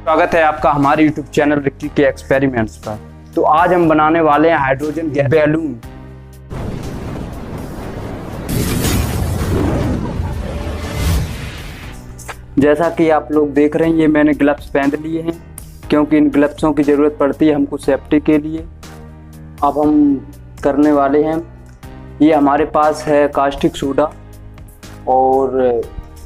स्वागत है आपका हमारे YouTube चैनल रिक्की के एक्सपेरिमेंट्स पर। तो आज हम बनाने वाले हैं हाइड्रोजन गैस बैलून। जैसा कि आप लोग देख रहे हैं, ये मैंने ग्लव्स पहन लिए हैं क्योंकि इन ग्लव्सों की ज़रूरत पड़ती है हमको सेफ्टी के लिए। अब हम करने वाले हैं, ये हमारे पास है कास्टिक सोडा और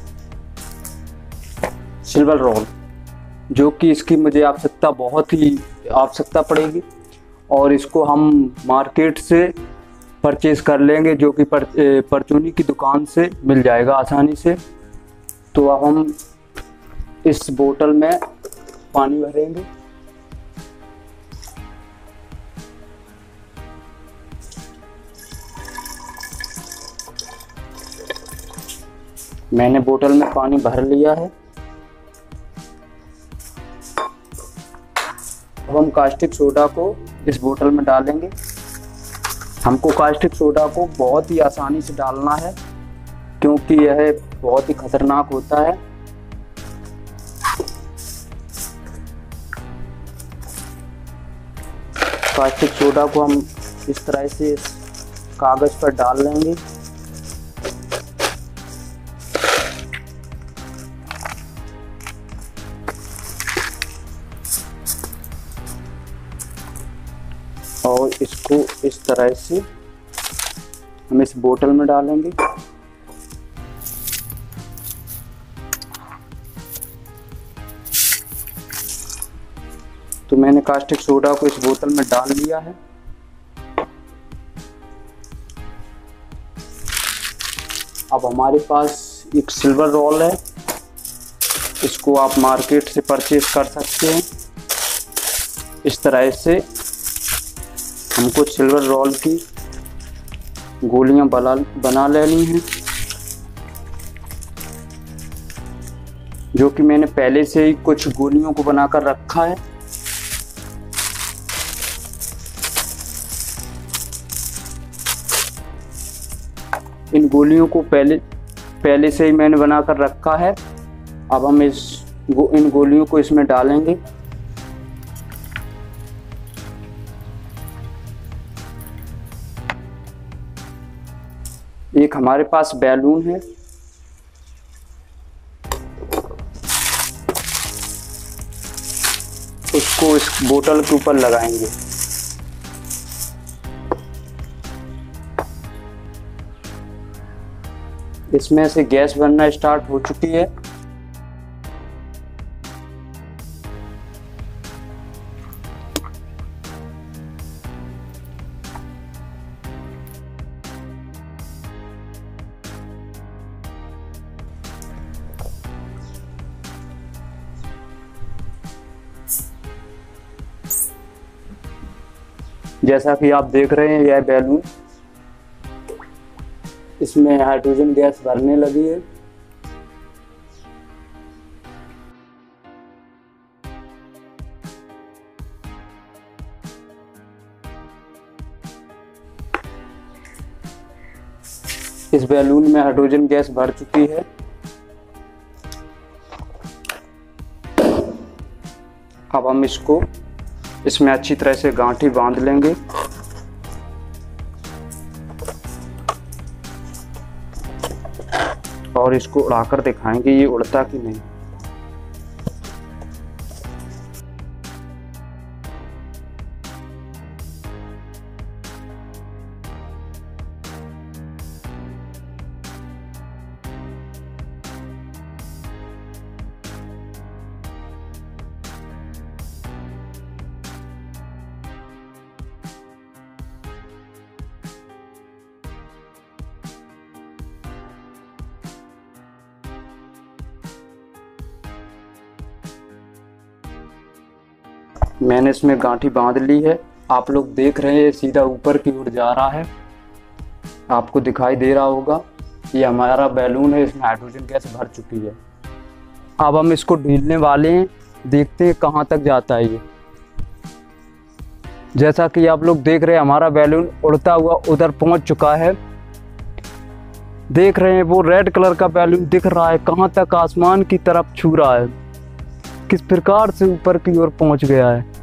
सिल्वर रोल, जो कि इसकी मुझे बहुत ही आवश्यकता पड़ेगी और इसको हम मार्केट से परचेज़ कर लेंगे, जो कि परचूनी की दुकान से मिल जाएगा आसानी से। तो अब हम इस बोतल में पानी भरेंगे। मैंने बोतल में पानी भर लिया है। अब हम कास्टिक सोडा को इस बोतल में डालेंगे। हमको कास्टिक सोडा को बहुत ही आसानी से डालना है क्योंकि यह बहुत ही खतरनाक होता है। कास्टिक सोडा को हम इस तरह से इस कागज पर डाल लेंगे। और इसको इस तरह से हम इस बोतल में डालेंगे। तो मैंने कास्टिक सोडा को इस बोतल में डाल लिया है। अब हमारे पास एक सिल्वर रोल है, इसको आप मार्केट से परचेज कर सकते हैं। इस तरह से हमको सिल्वर रोल की गोलियां बना लेनी हैं, जो कि मैंने पहले से ही कुछ गोलियों को बनाकर रखा है। इन गोलियों को पहले से ही मैंने बनाकर रखा है। अब हम इन गोलियों को इसमें डालेंगे। एक हमारे पास बैलून है, उसको इस बोतल के ऊपर लगाएंगे। इसमें से गैस बनना स्टार्ट हो चुकी है। जैसा कि आप देख रहे हैं, यह बैलून, इसमें हाइड्रोजन गैस भरने लगी है। इस बैलून में हाइड्रोजन गैस भर चुकी है। अब हम इसमें अच्छी तरह से गांठी बांध लेंगे। और इसको उड़ाकर दिखाएंगे ये उड़ता कि नहीं। मैंने इसमें गांठी बांध ली है। आप लोग देख रहे हैं सीधा ऊपर की ओर जा रहा है, आपको दिखाई दे रहा होगा। ये हमारा बैलून है, इसमें हाइड्रोजन गैस भर चुकी है। अब हम इसको ढीलने वाले हैं, देखते हैं कहाँ तक जाता है ये। जैसा कि आप लोग देख रहे हैं, हमारा बैलून उड़ता हुआ उधर पहुंच चुका है। देख रहे हैं वो रेड कलर का बैलून दिख रहा है, कहाँ तक आसमान की तरफ छू रहा है। किस प्रकार से ऊपर की ओर पहुंच गया है।